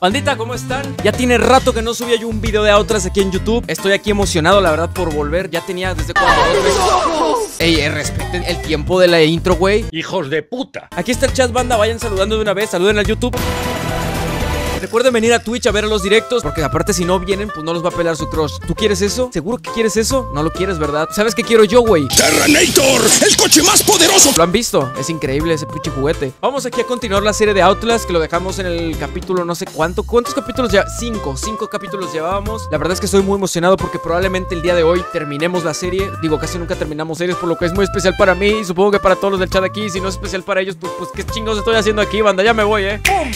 Bandita, ¿cómo están? Ya tiene rato que no subía yo un video de Outlast aquí en YouTube. Estoy aquí emocionado, la verdad, por volver. Ya tenía desde cuando... Ey, respeten el tiempo de la intro, güey. ¡Hijos de puta! Aquí está el chat, banda, vayan saludando de una vez. Saluden al YouTube. Recuerden venir a Twitch a ver los directos, porque aparte si no vienen, pues no los va a pelar su crush. ¿Tú quieres eso? ¿Seguro que quieres eso? No lo quieres, ¿verdad? ¿Sabes qué quiero yo, güey? ¡Terrenator! ¡El coche más poderoso! ¿Lo han visto? Es increíble ese pinche juguete. Vamos aquí a continuar la serie de Outlast, que lo dejamos en el capítulo no sé cuánto. ¿Cuántos capítulos ya? Cinco capítulos llevábamos. La verdad es que estoy muy emocionado porque probablemente el día de hoy terminemos la serie. Digo, casi nunca terminamos series, por lo que es muy especial para mí y supongo que para todos los del chat aquí. Si no es especial para ellos, pues qué chingados estoy haciendo aquí, banda. Ya me voy, ¡pum!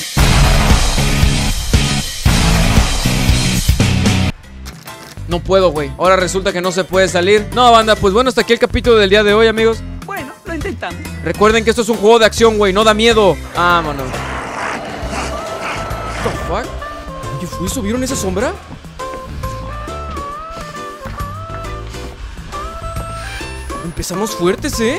No puedo, güey. Ahora resulta que no se puede salir. No, banda, pues bueno, hasta aquí el capítulo del día de hoy, amigos. Bueno, lo intentamos. Recuerden que esto es un juego de acción, güey. No da miedo. Vámonos. What the fuck? ¿Qué fue eso? ¿Vieron esa sombra? Empezamos fuertes, ¿eh?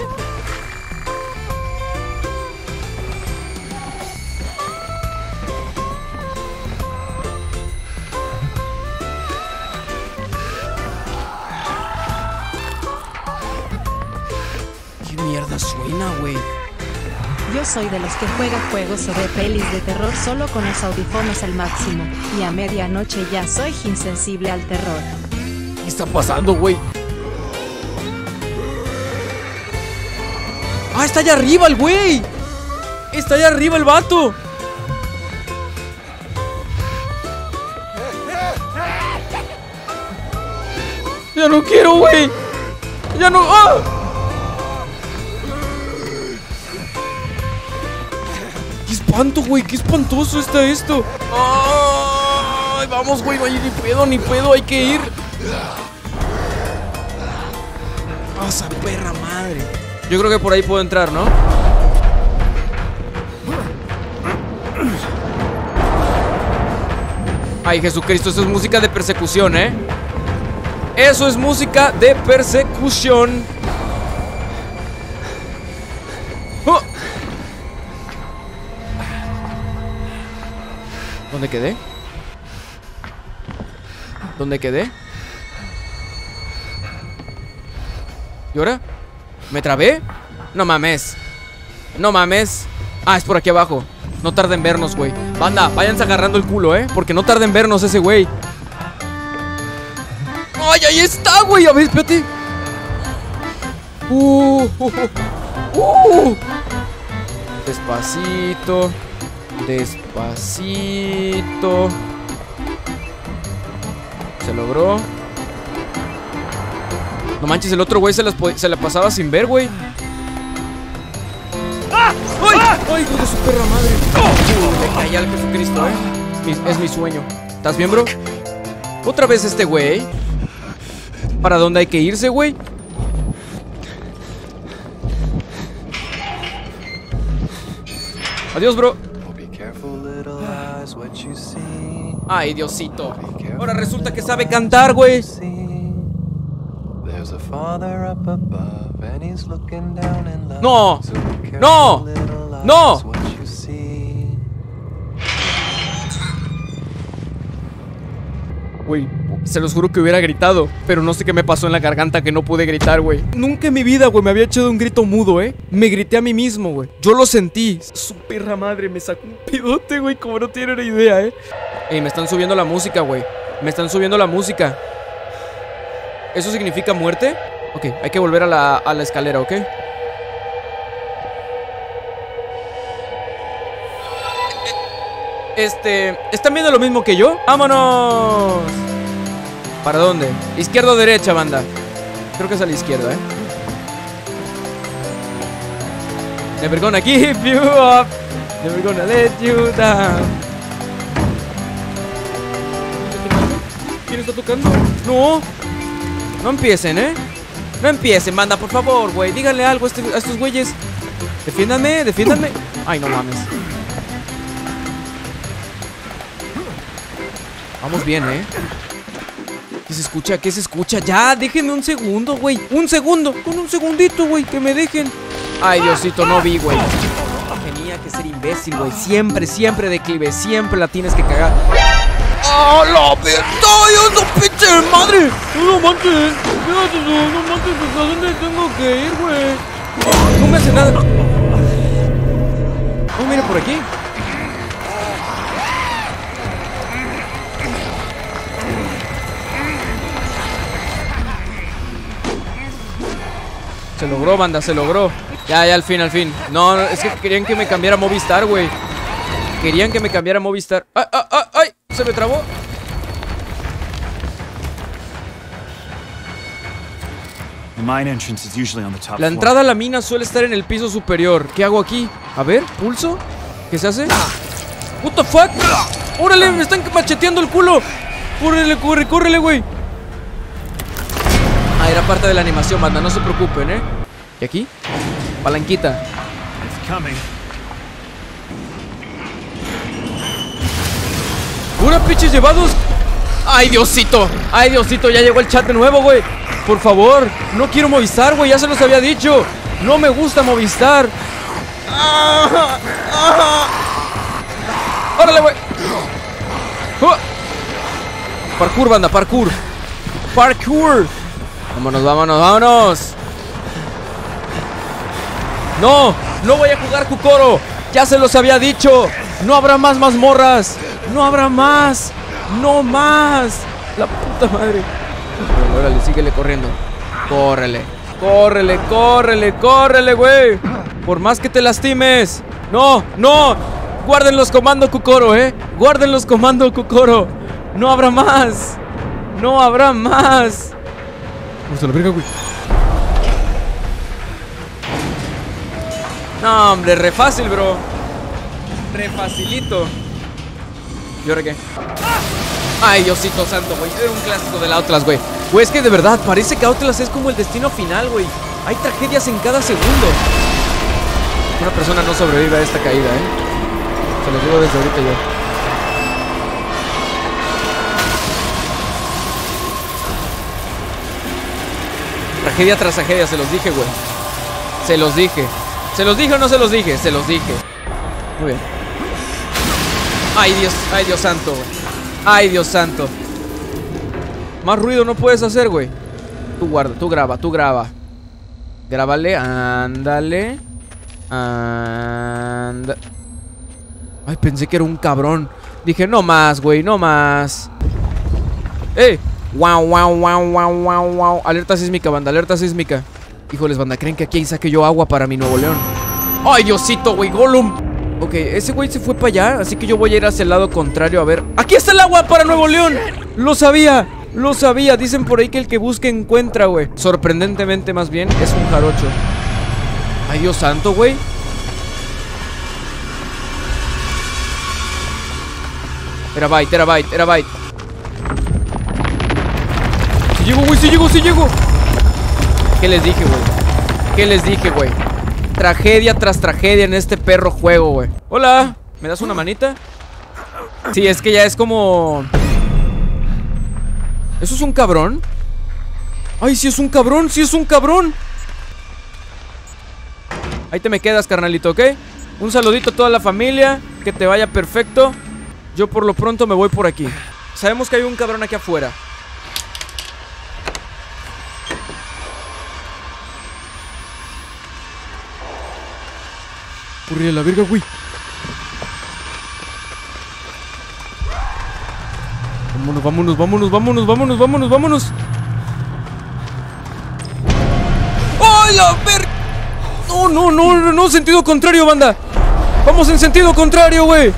Mierda suena, güey. Yo soy de los que juega juegos o ve pelis de terror solo con los audífonos al máximo. Y a medianoche ya soy insensible al terror. ¿Qué está pasando, güey? ¡Ah, está allá arriba el güey! ¡Está allá arriba el vato! ¡Ya no quiero, güey! ¡Ya no! ¡Ah! ¡Qué espanto, güey! ¡Qué espantoso está esto! ¡Ay! Vamos, güey, no hay ni pedo, hay que ir. ¡Ah, esa perra madre! Yo creo que por ahí puedo entrar, ¿no? Ay, Jesucristo, eso es música de persecución, ¿eh? Eso es música de persecución. ¡Oh! ¿Dónde quedé? ¿Dónde quedé? ¿Y ahora? ¿Me trabé? No mames. No mames. Ah, es por aquí abajo. No tarden en vernos, güey. Banda, váyanse agarrando el culo, porque no tarden en vernos ese güey. ¡Ay, ahí está, güey! A ver, espérate. Despacito. Despacito. Se logró. No manches, el otro güey se la pasaba sin ver, güey. ¡Ah! ¡Ay! ¡Ay, hijo de su perra madre! Me caí al Jesucristo, Es mi sueño. ¿Estás bien, bro? Otra vez este güey. ¿Para dónde hay que irse, güey? Adiós, bro. Ay, Diosito. Ahora resulta que sabe cantar, güey. No. No. No. Güey, se los juro que hubiera gritado, pero no sé qué me pasó en la garganta que no pude gritar, güey. Nunca en mi vida, güey, me había echado un grito mudo, Me grité a mí mismo, güey. Yo lo sentí. Su perra madre me sacó un pedote, güey, como no tienen idea, Ey, me están subiendo la música, güey. Me están subiendo la música. ¿Eso significa muerte? Ok, hay que volver a la escalera, ¿ok? ¿Están viendo lo mismo que yo? ¡Vámonos! ¿Para dónde? ¿Izquierda o derecha, banda? Creo que es a la izquierda, Never gonna give you up. Never gonna let you down. ¿Quién está tocando? No. No empiecen, No empiecen, banda, por favor, güey. Díganle algo a estos güeyes. Defiéndanme, defiéndanme. Ay, no mames. Vamos bien, ¿Qué se escucha? ¿Qué se escucha? Ya, déjenme un segundo, güey. Un segundo, con un segundito, güey, que me dejen. Ay, Diosito, no vi, güey. Genial. tenía que ser imbécil, güey. Siempre, siempre declive, siempre la tienes que cagar. ¡Oh, la verga! ¡Ay, esa pinche madre! No manches, fíjate, no manches, ¿a dónde tengo que ir, güey? No me hace nada. Oh, mira, por aquí. Se logró, banda, se logró. Ya, al fin, al fin. No, es que querían que me cambiara a Movistar, güey. Querían que me cambiara a Movistar. ¡Ay, ay, ay, ay! Se me trabó. La entrada a la mina suele estar en el piso superior. ¿Qué hago aquí? A ver, pulso. ¿Qué se hace? What the fuck? ¡Órale! Me están macheteando el culo. Córrele, córrele, güey. Ah, era parte de la animación, banda, no se preocupen, ¿eh? ¿Y aquí? Palanquita. ¡Pura pinches llevados! ¡Ay, Diosito! ¡Ay, Diosito! Ya llegó el chat de nuevo, güey. Por favor, no quiero Movistar, güey. Ya se los había dicho. No me gusta Movistar. ¡Órale, güey! Parkour, banda, parkour. Parkour. Vámonos, vámonos, vámonos. No, no voy a jugar Kukoro. Ya se los había dicho. No habrá más mazmorras. No habrá más. No más. La puta madre. Órale, síguele corriendo. Córrele, córrele, córrele, córrele, güey. Por más que te lastimes. No, no. Guarden los comandos Kukoro, guarden los comandos Kukoro. No habrá más. No habrá más. Vamos a la verga, güey. No, hombre, re fácil, bro. Re facilito. ¿Y ahora qué? Ay, Diosito santo, güey. Era un clásico de la Outlast, güey. Güey, es que de verdad, parece que Outlast es como el destino final, güey. Hay tragedias en cada segundo. Una persona no sobrevive a esta caída, Se lo digo desde ahorita yo. Tragedia tras tragedia, se los dije, güey. Se los dije. ¿Se los dije o no se los dije? Se los dije. Muy bien. Ay, Dios santo, güey. Ay, Dios santo. Más ruido no puedes hacer, güey. Tú guarda, tú graba. Grábale, ándale. Ay, pensé que era un cabrón. Dije, no más, güey, no más. Wow, wow, wow, wow, wow, wow. Alerta sísmica, banda, alerta sísmica. Híjoles, banda, ¿creen que aquí saque yo agua para mi Nuevo León? Ay, Diosito, güey, Gollum. Ok, ese güey se fue para allá, así que yo voy a ir hacia el lado contrario a ver. ¡Aquí está el agua para Nuevo León! Lo sabía, lo sabía. Dicen por ahí que el que busca encuentra, güey. Sorprendentemente, más bien, es un jarocho. Ay, Dios santo, güey. Terabyte. Si llego, güey, si llego. ¿Qué les dije, güey? Tragedia tras tragedia en este perro juego, güey. Hola, ¿me das una manita? Sí, es que ya es como... ¿Eso es un cabrón? Ay, sí es un cabrón, Ahí te me quedas, carnalito, ¿ok? Un saludito a toda la familia. Que te vaya perfecto. Yo por lo pronto me voy por aquí. Sabemos que hay un cabrón aquí afuera. Corre a la verga, güey. Vámonos. ¡Ay, la verga! No, sentido contrario, banda. Vamos en sentido contrario, güey.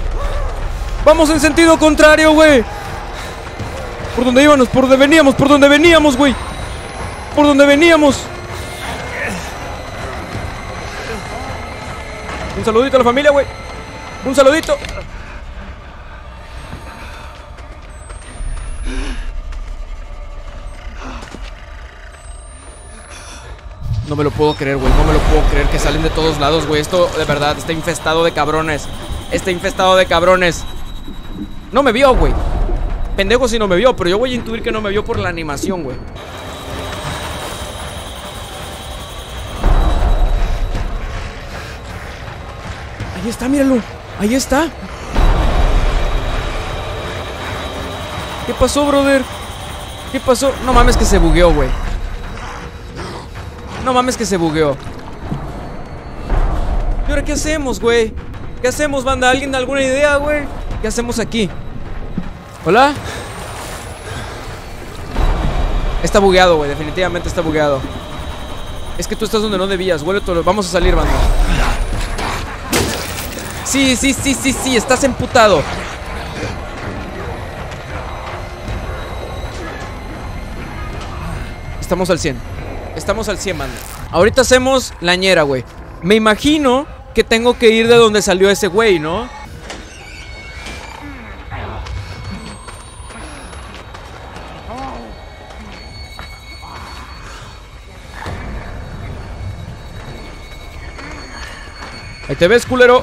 ¿Por dónde íbamos? ¿Por dónde veníamos, güey? Un saludito a la familia, güey. Un saludito. No me lo puedo creer, güey. No me lo puedo creer que salen de todos lados, güey. Esto, de verdad, está infestado de cabrones. No me vio, güey. Pendejo si no me vio, pero yo voy a intuir que no me vio por la animación, güey. Ahí está, míralo. Ahí está. ¿Qué pasó, brother? ¿Qué pasó? No mames que se bugueó, güey. No mames que se bugueó. ¿Y ahora qué hacemos, güey? ¿Qué hacemos, banda? ¿Alguien alguna idea, güey? ¿Qué hacemos aquí? ¿Hola? Está bugueado, güey. Definitivamente está bugueado. Es que tú estás donde no debías. Huele todo. Vamos a salir, banda. Sí. Estás emputado. Estamos al 100. Estamos al 100, banda. Ahorita hacemos la ñera, güey. Me imagino que tengo que ir de donde salió ese güey, ¿no? Ahí te ves, culero.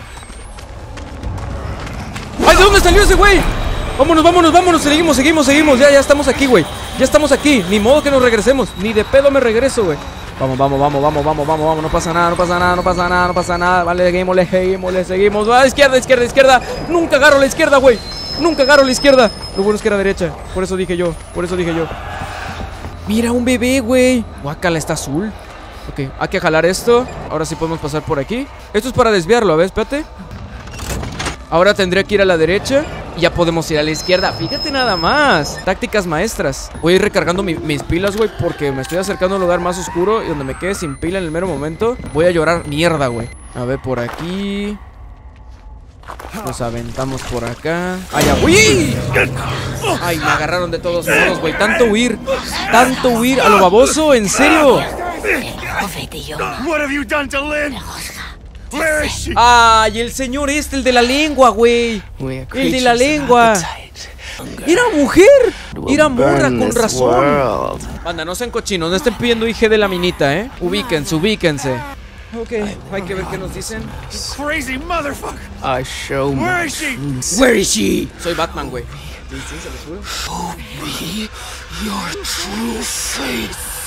¡Ay, de dónde salió ese güey! Vámonos. Seguimos. Ya estamos aquí, güey. Ya estamos aquí. Ni modo que nos regresemos. Ni de pedo me regreso, güey. Vamos. No pasa nada. Vale, seguimos. Va, izquierda. Nunca agarro la izquierda, güey. Lo bueno es que era derecha. Por eso dije yo. Mira, un bebé, güey. Guácala, está azul. Ok, hay que jalar esto. Ahora sí podemos pasar por aquí. Esto es para desviarlo, a ver, espérate. Ahora tendría que ir a la derecha y ya podemos ir a la izquierda. Fíjate nada más. Tácticas maestras. Voy a ir recargando mis pilas, güey, porque me estoy acercando a un lugar más oscuro y donde me quede sin pila en el mero momento. Voy a llorar mierda, güey. A ver, por aquí. Nos aventamos por acá. ¡Ay, ya! ¡Uy! Ay, me agarraron de todos modos, güey. Tanto huir a lo baboso, ¿en serio? What have you done to Lynn? Where is she? Ay, el señor el de la lengua, güey. El de la lengua. Era mujer. Era morra, con razón. Banda, no sean cochinos, no estén pidiendo IG de la minita, Ubíquense. Ok, hay que ver qué nos dicen. Crazy motherfucker. I show Where is she? Where is she? Soy Batman, güey. Show me your true face.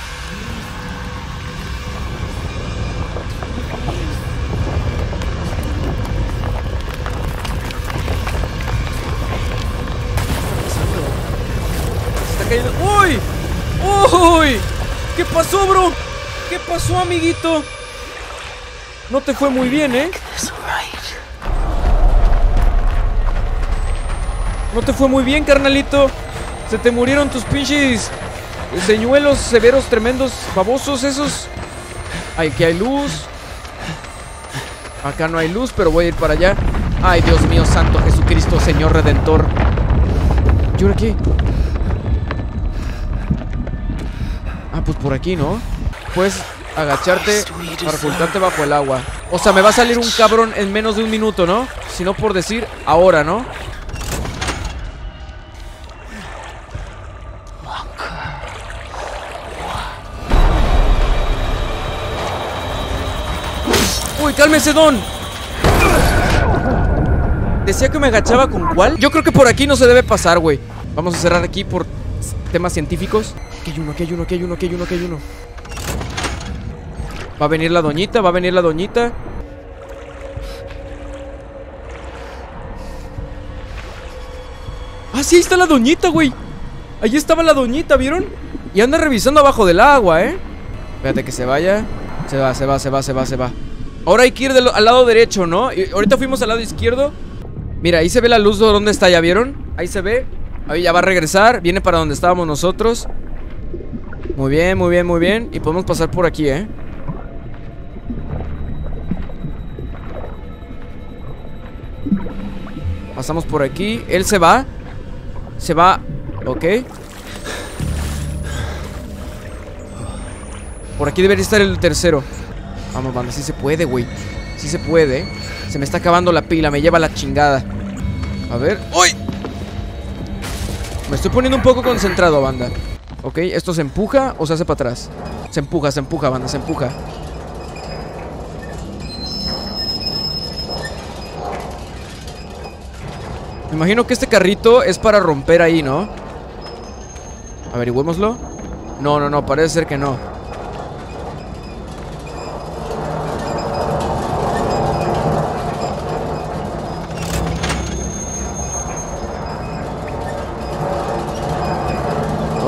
¡Uy! ¡Uy! ¿Qué pasó, bro? ¿Qué pasó, amiguito? No te fue muy bien, No te fue muy bien, carnalito. Se te murieron tus pinches señuelos severos, tremendos, babosos esos. Aquí hay luz. Acá no hay luz, pero voy a ir para allá. Ay, Dios mío, santo Jesucristo, Señor Redentor. ¿Y ahora qué? Ah, pues por aquí, ¿no? Puedes agacharte para ocultarte bajo el agua. O sea, me va a salir un cabrón en menos de un minuto, ¿no? Si no por decir ahora, ¿no? ¡Uy, cálmese, don! Decía que me agachaba con ¿cuál? Yo creo que por aquí no se debe pasar, güey. Vamos a cerrar aquí por temas científicos. Aquí hay uno. Va a venir la doñita, Ah, sí, ahí está la doñita, güey. Ahí estaba la doñita, ¿vieron? Y anda revisando abajo del agua, Espérate que se vaya. Se va. Ahora hay que ir al lado derecho, ¿no? Y ahorita fuimos al lado izquierdo. Mira, ahí se ve la luz de dónde está, ¿ya vieron? Ahí se ve. Ahí ya va a regresar. Viene para donde estábamos nosotros. Muy bien. Y podemos pasar por aquí, Pasamos por aquí. Él se va. Ok. Por aquí debería estar el tercero. Vamos, banda, sí se puede, güey. Sí se puede. Se me está acabando la pila, me lleva la chingada. A ver. ¡Uy! Me estoy poniendo un poco concentrado, banda. Ok, ¿esto se empuja o se hace para atrás? Se empuja, banda, se empuja. Me imagino que este carrito es para romper ahí, ¿no? Averigüémoslo. No, parece ser que no.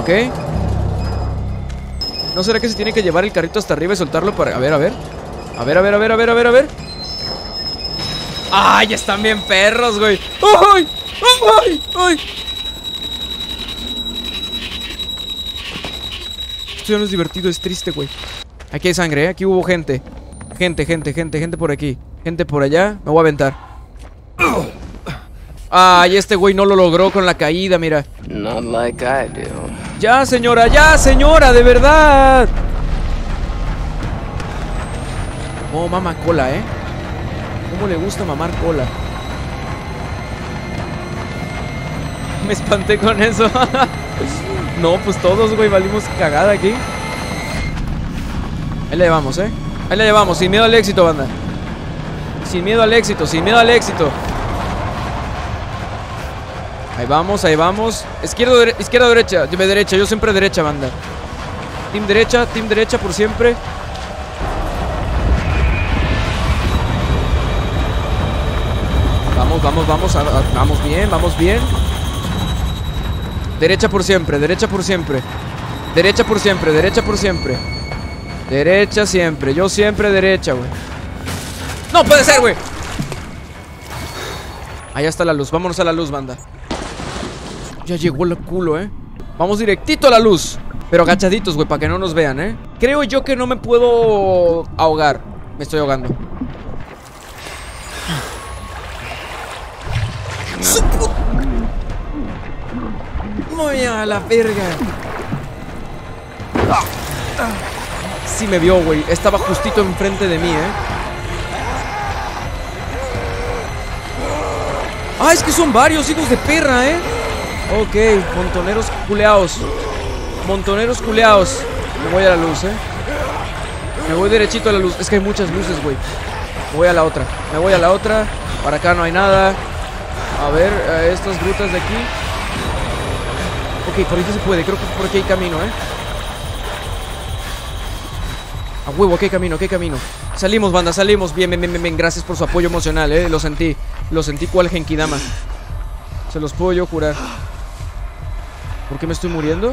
Ok. ¿No será que se tiene que llevar el carrito hasta arriba y soltarlo para...? A ver, a ver. A ver, a ver, a ver, a ver, a ver, a ver. ¡Ay, están bien perros, güey! ¡Ay! ¡Ay! ¡Ay! Esto ya no es divertido, es triste, güey. Aquí hay sangre, ¿eh? Aquí hubo gente. Gente por aquí. Gente por allá. Me voy a aventar. Ay, este güey no lo logró con la caída, mira. Not like I do. Ya, señora, de verdad. Oh, mama cola, ¿eh? ¿Cómo le gusta mamar cola? Me espanté con eso. No, pues todos, güey, valimos cagada aquí. Ahí la llevamos, ¿eh? Ahí la llevamos, sin miedo al éxito, banda. Sin miedo al éxito, sin miedo al éxito. Ahí vamos, ahí vamos. Izquierda, derecha. Derecha, yo siempre derecha, banda. Team derecha por siempre. Vamos, vamos bien, vamos bien. Derecha por siempre, derecha por siempre. Derecha por siempre, derecha por siempre. Derecha siempre, yo siempre derecha, güey. ¡No puede ser, güey! Allá está la luz, vámonos a la luz, banda. Ya llegó el culo, Vamos directito a la luz. Pero agachaditos, güey, para que no nos vean, Creo yo que no me puedo ahogar. Me estoy ahogando. Voy a la verga. Sí me vio, güey. Estaba justito enfrente de mí, Ah, es que son varios hijos de perra, Ok, montoneros culeados. Montoneros culeados. Me voy a la luz, Me voy derechito a la luz. Es que hay muchas luces, güey. Me voy a la otra. Me voy a la otra. Para acá no hay nada. A ver, estas grutas de aquí. Ok, por aquí se puede. Creo que por aquí hay camino, A huevo, aquí hay camino, aquí hay camino. Salimos, banda, salimos. Bien, bien, bien, bien, bien. Gracias por su apoyo emocional, Lo sentí. Lo sentí cual Genkidama. Se los puedo yo jurar. ¿Por qué me estoy muriendo?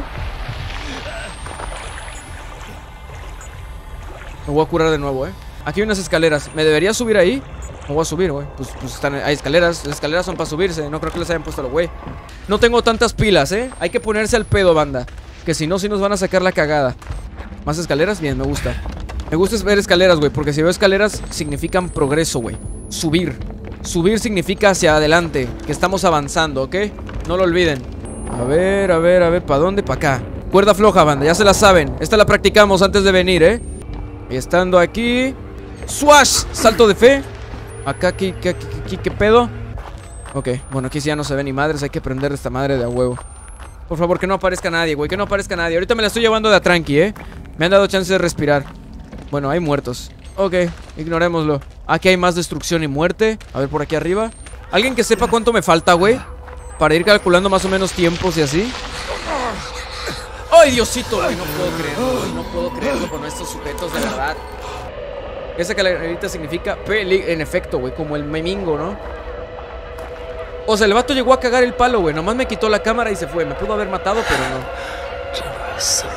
Me voy a curar de nuevo, Aquí hay unas escaleras. ¿Me debería subir ahí? Me voy a subir, güey. Pues están, hay escaleras. Las escaleras son para subirse. No creo que les hayan puesto lo güey. No tengo tantas pilas, Hay que ponerse al pedo, banda. Que si no, sí nos van a sacar la cagada. ¿Más escaleras? Bien, me gusta. Me gusta ver escaleras, güey. Porque si veo escaleras, significan progreso, güey. Subir. Subir significa hacia adelante. Que estamos avanzando, ¿ok? No lo olviden. A ver, a ver, a ver. ¿Para dónde? Para acá. Cuerda floja, banda. Ya se la saben. Esta la practicamos antes de venir, Estando aquí. ¡Swash! Salto de fe. Acá, aquí, ¿qué pedo? Ok, bueno, aquí sí ya no se ve ni madres. Hay que prender esta madre de a huevo. Por favor, que no aparezca nadie, güey. Que no aparezca nadie. Ahorita me la estoy llevando de a tranqui, Me han dado chance de respirar. Bueno, hay muertos. Ok, ignorémoslo. Aquí hay más destrucción y muerte. A ver, por aquí arriba. ¿Alguien que sepa cuánto me falta, güey? Para ir calculando más o menos tiempos y así. ¡Ay, Diosito! Güey, no puedo creerlo, güey. No puedo creerlo con estos sujetos, de verdad. Esa calaverita significa en efecto, güey, como el memingo, ¿no? O sea, el vato llegó a cagar el palo, güey. Nomás me quitó la cámara y se fue. Me pudo haber matado, pero no.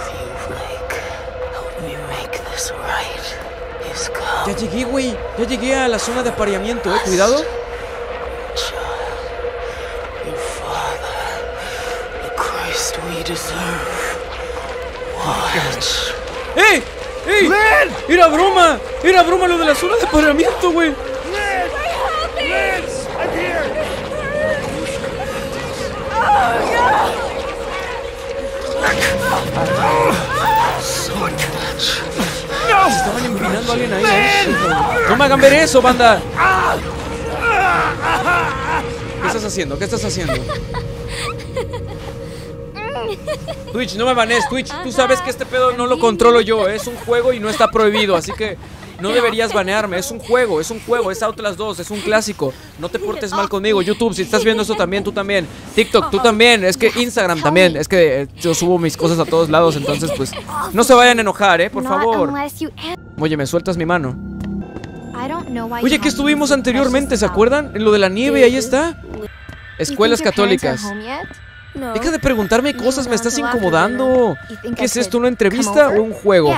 Ya llegué, güey. Ya llegué a la zona de apareamiento, Cuidado. ¡Ey! ¡Ey! ¡Era broma! ¡Era broma lo de la zona de apareamiento, güey! Se estaban empinando a alguien ahí, No me hagan ver eso, banda. ¿Qué estás haciendo? ¿Qué estás haciendo? Twitch, no me banees, Twitch. Tú sabes que este pedo no lo controlo yo. Es un juego y no está prohibido, así que no deberías banearme. Es un juego, es Outlast 2, es un clásico. No te portes mal conmigo. YouTube, si estás viendo esto también, tú también. TikTok, tú también. Es que Instagram también. Es que yo subo mis cosas a todos lados, entonces pues no se vayan a enojar, por favor. Oye, ¿me sueltas mi mano? Oye, que estuvimos anteriormente, ¿se acuerdan? En lo de la nieve, ahí está. Escuelas católicas. Deja de preguntarme cosas, me estás incomodando. ¿Qué es esto, una entrevista o un juego?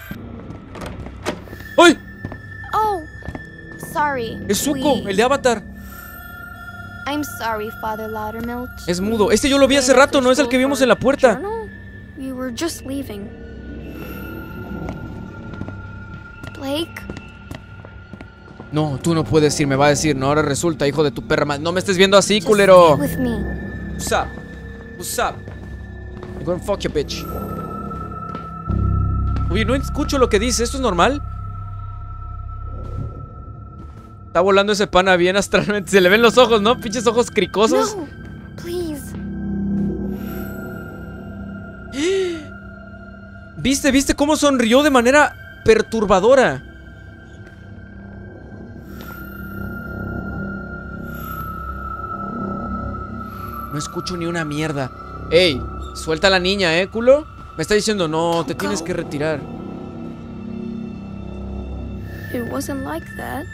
¡Ay! Oh, sorry. Es Zuko, el de Avatar. I'm sorry, Father Loudermilk. Es mudo. Este yo lo vi hace rato, ¿no es el que vimos en la puerta? We were just leaving. Blake. No, tú no puedes ir, me va a decir. No, ahora resulta, hijo de tu perra madre. No me estés viendo así, culero. With me. What's up? What's up? I'm gonna fuck you, bitch. Oye, no escucho lo que dice. ¿Esto es normal? Está volando ese pana bien astralmente. Se le ven los ojos, ¿no? Pinches ojos cricosos. No, please. ¿Viste cómo sonrió de manera perturbadora? No escucho ni una mierda. Ey, suelta a la niña, culo. Me está diciendo, no, te tienes que retirar. It wasn't like that.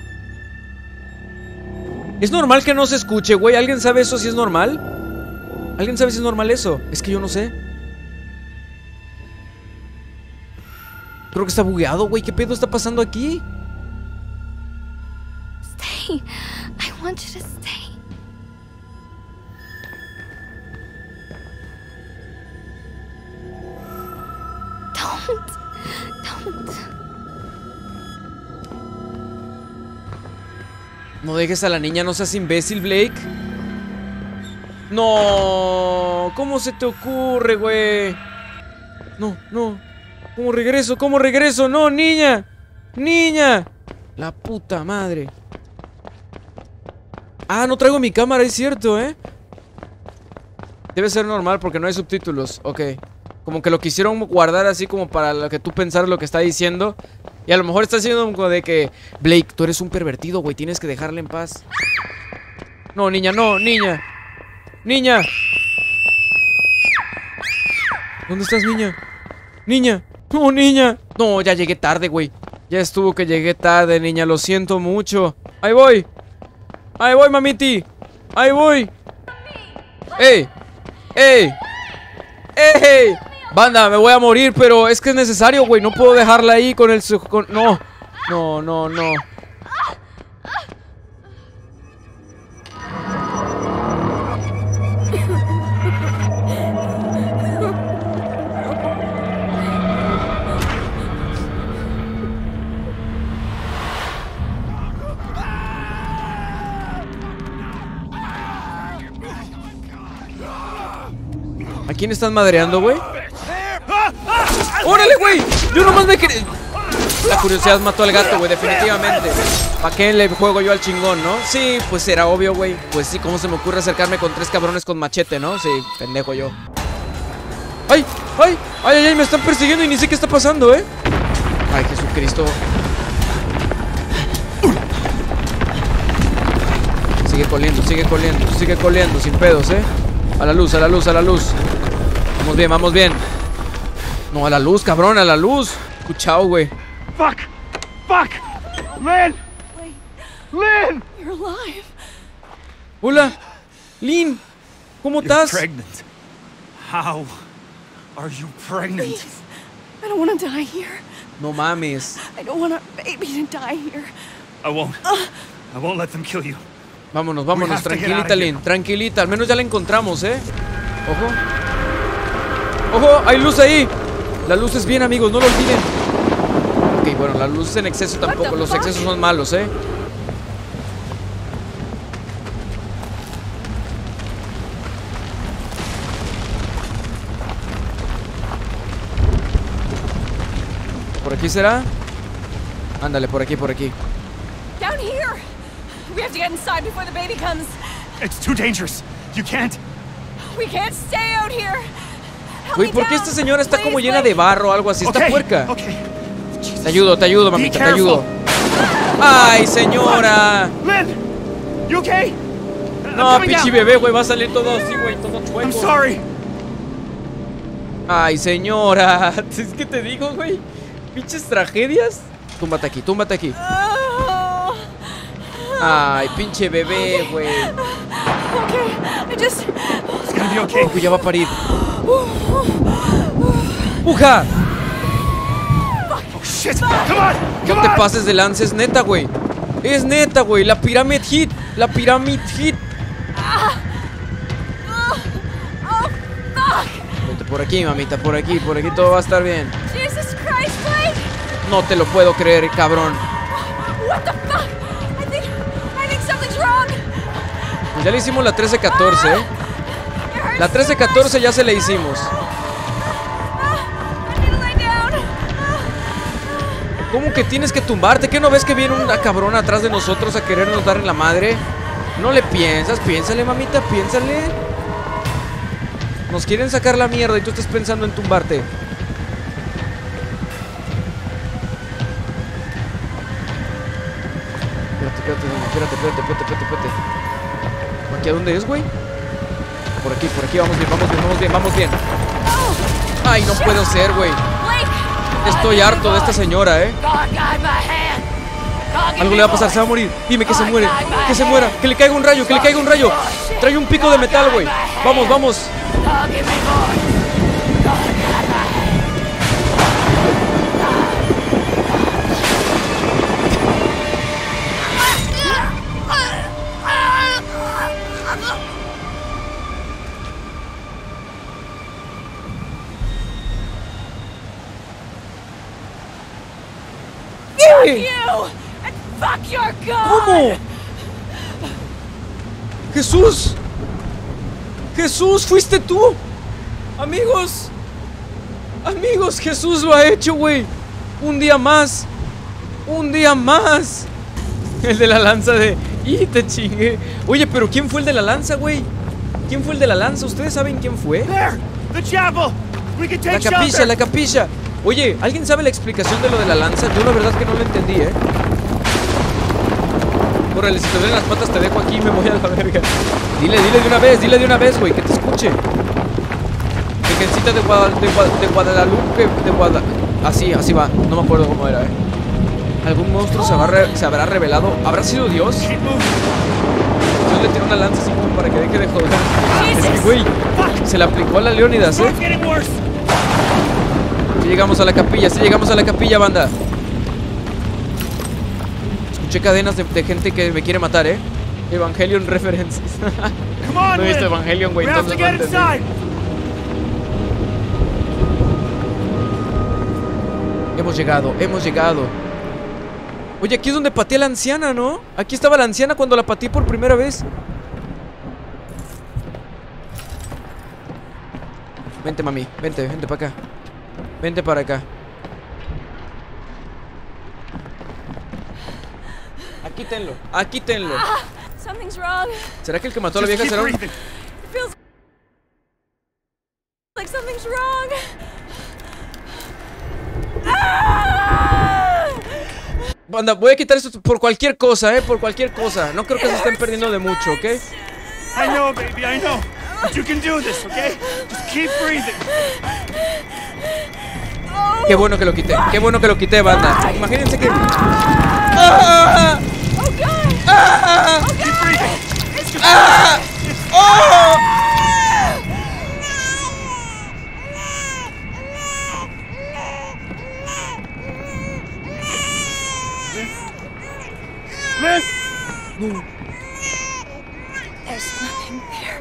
¿Es normal que no se escuche, güey? ¿Alguien sabe eso si es normal? ¿Alguien sabe si es normal eso? Es que yo no sé. Creo que está bugueado, güey. ¿Qué pedo está pasando aquí? Stay. I want you to stay. Don't. No dejes a la niña, no seas imbécil, Blake. No, ¿cómo se te ocurre, güey? No. ¿Cómo regreso? No, niña. La puta madre. Ah, no traigo mi cámara, es cierto, Debe ser normal porque no hay subtítulos. Ok. Como que lo quisieron guardar así como para lo que tú pensaras lo que está diciendo. Y a lo mejor está haciendo como de que Blake, tú eres un pervertido, güey, tienes que dejarle en paz. No, niña. Niña. ¿Dónde estás, niña? No, niña. No, ya llegué tarde, güey. Ya estuvo que llegué tarde, niña, lo siento mucho. Ahí voy, mamiti. Ahí voy. ¡Ey! Banda, me voy a morir, pero es que es necesario, güey. No puedo dejarla ahí con el... No. ¿A quién están madreando, güey? ¡Órale, güey! Yo nomás me quería... La curiosidad mató al gato, güey, definitivamente. ¿Para qué le juego yo al chingón, no? Sí, pues era obvio, güey. Pues sí, ¿cómo se me ocurre acercarme con 3 cabrones con machete, no? Sí, pendejo yo. ¡Ay! Me están persiguiendo y ni sé qué está pasando, Ay, Jesucristo. Sigue coliendo, sin pedos, A la luz. Vamos bien. No, a la luz, cabrón, a la luz. Escuchao, güey. Fuck! Lynn! Lynn! You're alive. Hola, Lynn. ¿Cómo estás? You're pregnant. How are you pregnant? Please. I don't want to die here. No mames. I don't want a baby to die here. I won't let them kill you. Vámonos, tranquilita, Lynn. Tranquilita, al menos ya la encontramos, Ojo, hay luz ahí. La luz es bien, amigos, no lo olviden. Ok, bueno, la luz en exceso tampoco. Los excesos son malos, ¿Por aquí será? Ándale, por aquí. Down here. We have to get inside before the baby comes. It's too dangerous. You can't. We can't stay out here. Güey, ¿por qué esta señora está como llena de barro o algo así? Está puerca. Okay. Te ayudo, mamita, te ayudo. ¡Ay, señora! Lynn, you okay? No, pinche bebé, güey, va a salir todo así, güey, todo chueco. I'm sorry. Ay, señora. Es que te digo, güey. Pinches tragedias. Túmbate aquí. Ay, pinche bebé, güey. Okay, I just gonna be okay. Uy, ya va a parir. ¡Puja! Oh, shit! Come on! No Come te on! pases de lanza, es neta, güey. Es neta, güey. La Pyramid Hit. La Pyramid Hit. Vente por aquí, mamita, por aquí todo va a estar bien. Jesus Christ, Blake! No te lo puedo creer, cabrón. What the fuck? I think something's wrong. Pues ya le hicimos la 13-14, ¿eh? La 13-14 ya se la hicimos. I need to lay down. ¿Cómo que tienes que tumbarte? ¿Qué no ves que viene una cabrona atrás de nosotros a querernos dar en la madre? No le piensas, piénsale, mamita, piénsale. Nos quieren sacar la mierda y tú estás pensando en tumbarte. Espérate. ¿Aquí a dónde es, güey? Por aquí, vamos bien. Ay, no puedo ser, güey. Estoy harto de esta señora, Algo le va a pasar, se va a morir. Dime que se muere, que se muera, que le caiga un rayo, Trae un pico de metal, güey. Vamos. You! And fuck your God! ¿Cómo? Jesús, fuiste tú. Amigos, Jesús lo ha hecho, güey. Un día más. El de la lanza de... Y te chingué. Oye, pero ¿quién fue el de la lanza, güey? ¿Quién fue el de la lanza? ¿Ustedes saben quién fue? There! The chapel! We can take La capilla. Oye, ¿alguien sabe la explicación de lo de la lanza? Yo la verdad es que no lo entendí, Órale, si te duelen las patas te dejo aquí y me voy a la verga. Dile de una vez, güey, que te escuche. Virgencita de Guadalupe, Así va, no me acuerdo cómo era, ¿Algún monstruo se habrá revelado? ¿Habrá sido Dios? Keep moving. Dios le tiene una lanza así como para que deje de joder. Es que, güey, se le aplicó a la Leónidas, It's getting worse. Sí llegamos a la capilla, banda. Escuché cadenas de gente que me quiere matar, Evangelion references. Come on, No he visto Lynn. Evangelion, güey, We have to entonces no get entendí. inside. Hemos llegado. Oye, aquí es donde pateé a la anciana, ¿no? Aquí estaba la anciana cuando la pateé por primera vez. Vente, mami, vente para acá. Vente para acá. Aquí tenlo. Something's wrong. ¿Será que el que mató a la Just vieja keep será un... breathing. It feels like something's wrong. Banda, voy a quitar esto por cualquier cosa, por cualquier cosa. No creo que se estén perdiendo de mucho, ¿ok? I know, baby, I know. But you can do this, okay? Just keep breathing. Qué bueno que lo quité, banda. Imagínense que... ¡Ah! Oh God! Keep breathing. ¡Ah! ¡Oh! Lynn! There's nothing there.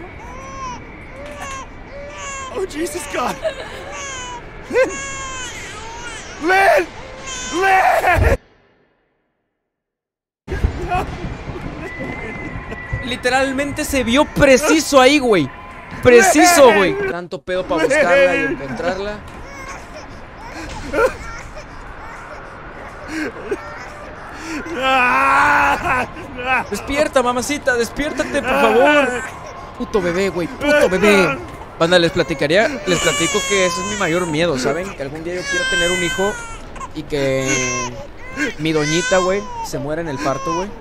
Oh, Jesus God. Lynn! Lynn! Lynn! Literalmente se vio preciso ahí, güey. Preciso, güey. Tanto pedo para buscarla y encontrarla. Despierta, mamacita, despiértate, por favor. Puto bebé, güey, puto bebé. Banda, les platico que ese es mi mayor miedo, ¿saben? Que algún día yo quiero tener un hijo y que mi doñita, güey, se muera en el parto, güey.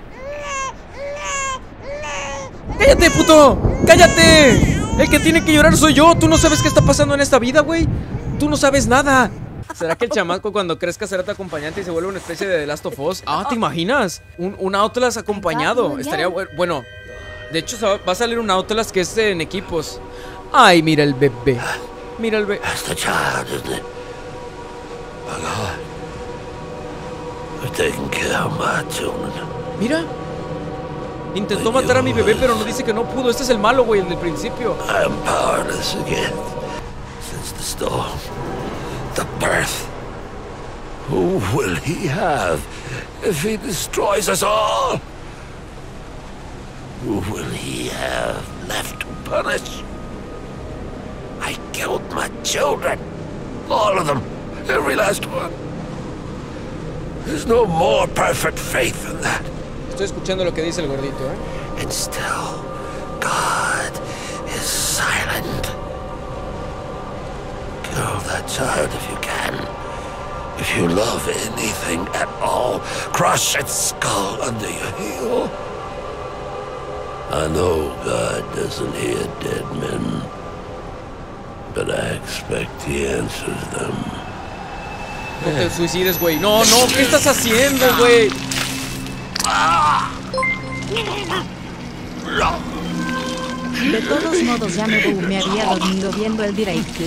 ¡Cállate, puto! ¡Cállate! El que tiene que llorar soy yo. Tú no sabes qué está pasando en esta vida, güey. Tú no sabes nada. ¿Será que el chamaco cuando crezca será tu acompañante y se vuelve una especie de The Last of Us? Ah, ¿te imaginas? Un Outlast acompañado. Estaría bueno. De hecho, va a salir un Outlast que es en equipos. Ay, mira el bebé. Mira el bebé. That's the child, isn't it? My God. They're taking care of my children. Mira. Intentó matar a mi bebé, pero no dice que no pudo. Este es el malo, güey, el del principio. I am powerless again. Since the storm, the birth. Who will he have if he destroys us all? Who will he have left to punish? I killed my children. All of them. Every last one. There's no more perfect faith than that. Estoy escuchando lo que dice el gordito, ¿eh? And still, God is silent. Kill that child if you can. If you love anything at all, crush its skull under your heel. I know God doesn't hear dead men, but I expect he answers them. No te suicides, güey. No, no, ¿qué estás haciendo, güey? De todos modos, ya me había dormido viendo el directo.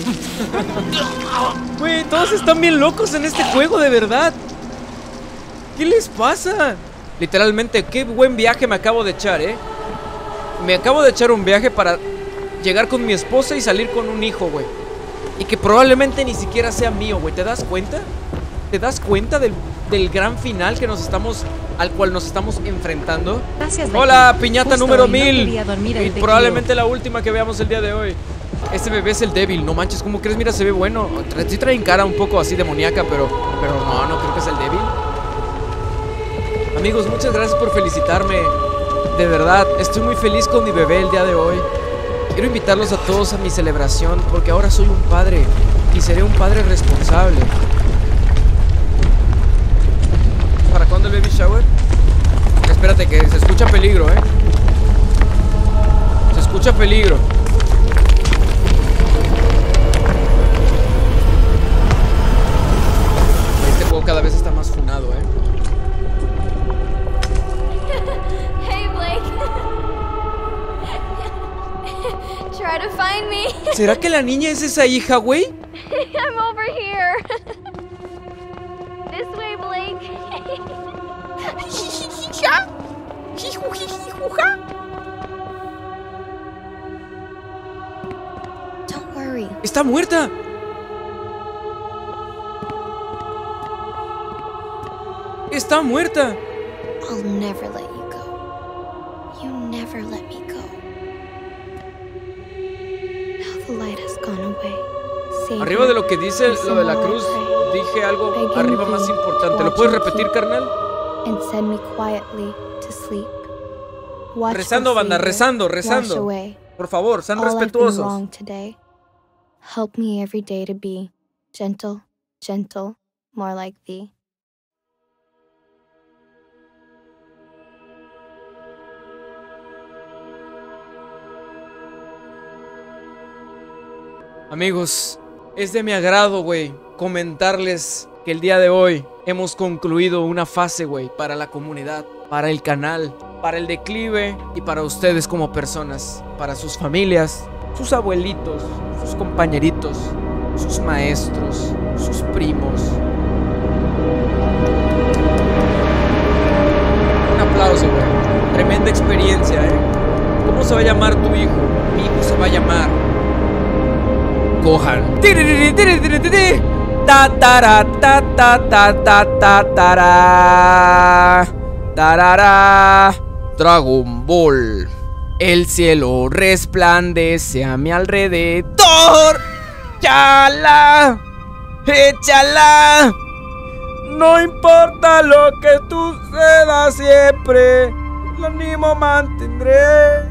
Güey, todos están bien locos en este juego, de verdad. ¿Qué les pasa? Literalmente, qué buen viaje me acabo de echar, ¿eh? Me acabo de echar un viaje para llegar con mi esposa y salir con un hijo, güey. Y que probablemente ni siquiera sea mío, güey. ¿Te das cuenta? ¿Te das cuenta del gran final que al cual nos estamos enfrentando? Gracias, Hola, piñata justo número hoy no 1000. quería dormir el Y tequila. probablemente la última que veamos el día de hoy. Este bebé es el débil, no manches, ¿cómo crees? Mira, se ve bueno. Sí traen cara un poco así demoníaca, pero no creo que es el débil. Amigos, muchas gracias por felicitarme. De verdad, estoy muy feliz con mi bebé el día de hoy. Quiero invitarlos a todos a mi celebración, porque ahora soy un padre y seré un padre responsable. ¿Para cuándo el baby shower? Espérate, que se escucha peligro, Se escucha peligro. Este juego cada vez está más funado, Hey, Blake. Try to find me. ¿Será que la niña es esa hija, güey? I'm over here. This way, Blake. Don't worry. ¡Está muerta! ¡Está muerta! I'll never let you go. You never let me go. Now the light has gone away. Savior, Arriba de lo que dice lo de la cruz, pray. dije algo arriba más importante. ¿Lo puedes repetir, carnal? And send me quietly to sleep. Watch Rezando, me, banda, Savior, rezando, wash rezando. away Por favor, sean all I've been respetuosos. wrong today. Help me every day to be gentle, gentle, more like thee. Amigos, es de mi agrado, güey, comentarles que el día de hoy hemos concluido una fase, güey, para la comunidad, para el canal, para el declive y para ustedes como personas, para sus familias, sus abuelitos, sus compañeritos, sus maestros, sus primos. Un aplauso, güey. Tremenda experiencia, ¿Cómo se va a llamar tu hijo? Mi hijo se va a llamar Gohan. Ta ta ta ta ta ta ta tarara. Dragon Ball. El cielo resplandece a mi alrededor. ¡Chala! ¡Échala! No importa lo que suceda siempre, lo mismo mantendré.